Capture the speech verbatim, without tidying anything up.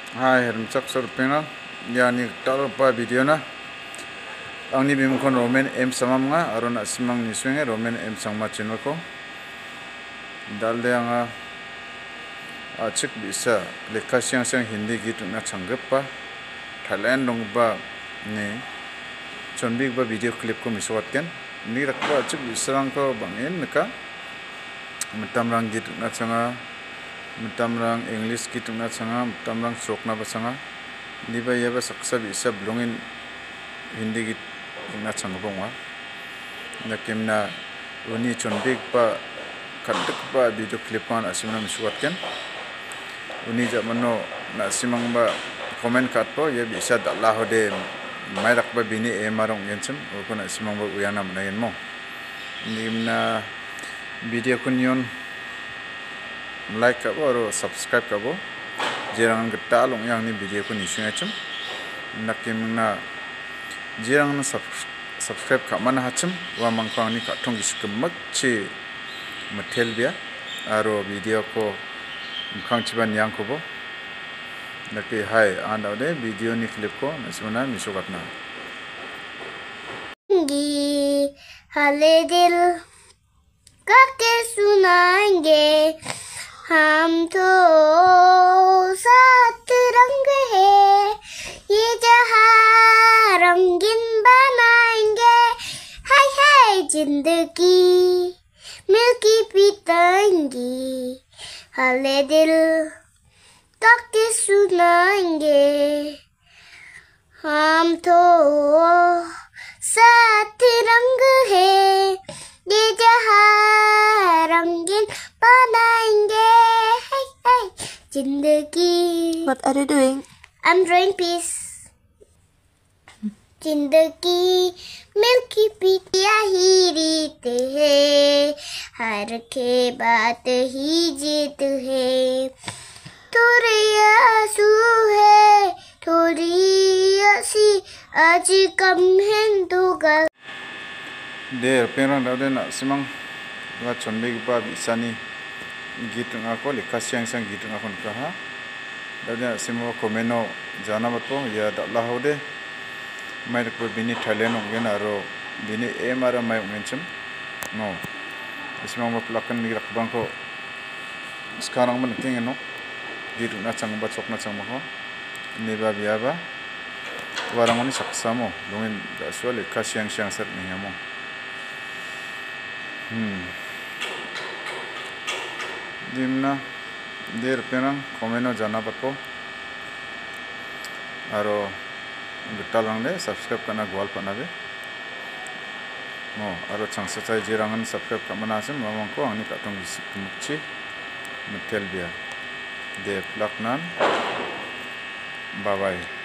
Hai hermchak sorpena yani talpa video na angni bimukon romen em samamnga arona simang niswenge romen em sangma chinoko dalde anga achik bisa lekha siang siang hindi git na changgpa Thailand dongba ne chonbik ba video clip ko miswatken ni rakba achik bisarang ko bangin naka mutamrang git na changa mutamrang English git na changa mutamrang chokna ba changa niba yaba saksa bisa blongin hindi git na changa bongwa nakimna uni chonbik ba kandak ba video clip kan asimna miswatken uni jamano na simang ba comment kat po ye bisa dalla hode mai rak ba bini e marong yenchim ko na simang ba uyana manayen mo nimna video kunyon like kabo aro subscribe kabo jirang gata long yang ni video kun isu ngachim nakimna jirang na subscribe ka mana hachim wa mangkang ni ka thong iskemak chi mathel bia aro video ko mkhang chiban yang ko bo naki hai anda de video ni clip ko nasuna misukatna gi hale dil kaake सुनाएंगे हम तो सात रंग है ये जहां रंगीन बनाएंगे हाय हाय जिंदगी मिल्की पीतेंगी हले दिल काके सुनाएंगे हम तो सात रंग है ये जहां रंगीन बनाएंगे hey, hey, जिंदगी. What are you doing? I'm drawing peace. जिंदगी मिल्की पीतिया ही रीत है हर के बात ही जीत है थोड़े आंसू है थोड़ी हंसी आज कम है तो gal der penran dade na simang wa chonbe ba bisani git nga ko lekha siang siang git nga kon ka ha dade simo komeno jana bato ya da la hode mai ko bini Thailand ongen aro bini emara mai ongenchim no simang ba plakan ni rakbang ko sekarang man king no git na chang ba chok na chang ma ko neba biaba warang ni saksamo dongin da so lekha siang siang sar ni amo Hmm. Dimna der penang komeno jana pato aro gitalang le subscribe kana gwal panabe mo aro changsa chai jirangan subscribe kamana sem mamang ko angni katong mukchi mutel bia de plaknan bye bye.